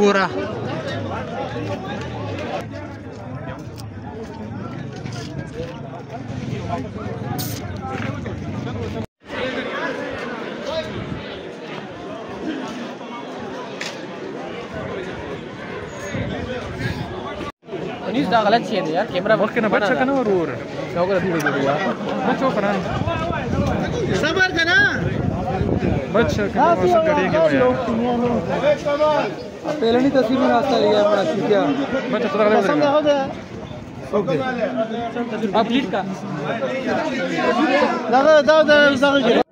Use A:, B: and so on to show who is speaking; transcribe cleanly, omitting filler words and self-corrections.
A: ګوره.
B: انیس دا غلط شی دی یار کیمرہ
C: مخکې نه بچ کنه ورور
B: دا وګوره دی ویډیو یار
C: بچو کنه
A: صبر کنه
C: بچ کنه واسه کړيږي یار
B: پہلنی تصویر میں راستہ لیا بڑا کیا
C: بچ خدا غلط
A: سم ده ده
B: اب لیڈ کا
A: دا